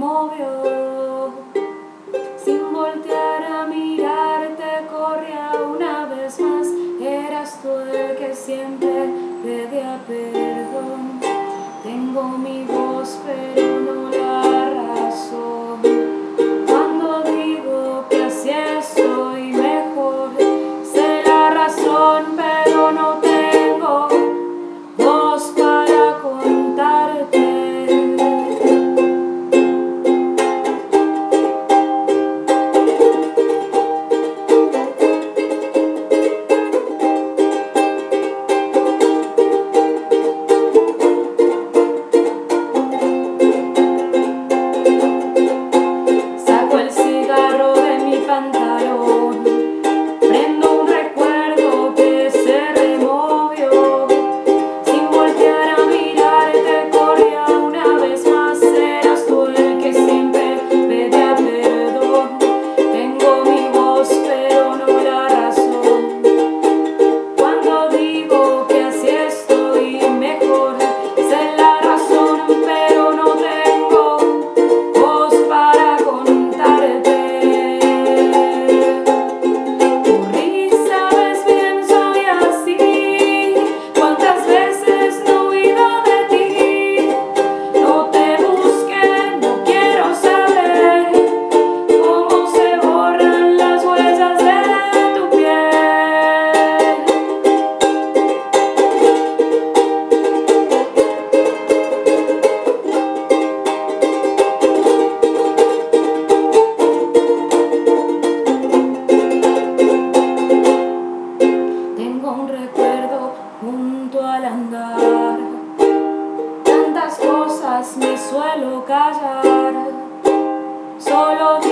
movió. Sin voltear a mirarte corría una vez más. Eras tú el que siempre pedía perdón. Tengo mi voz pero no la razón. Cuando digo que así estoy mejor, sé la razón pero no tengo voz para contarte. Un recuerdo junto al andar, tantas cosas me suelo callar, solo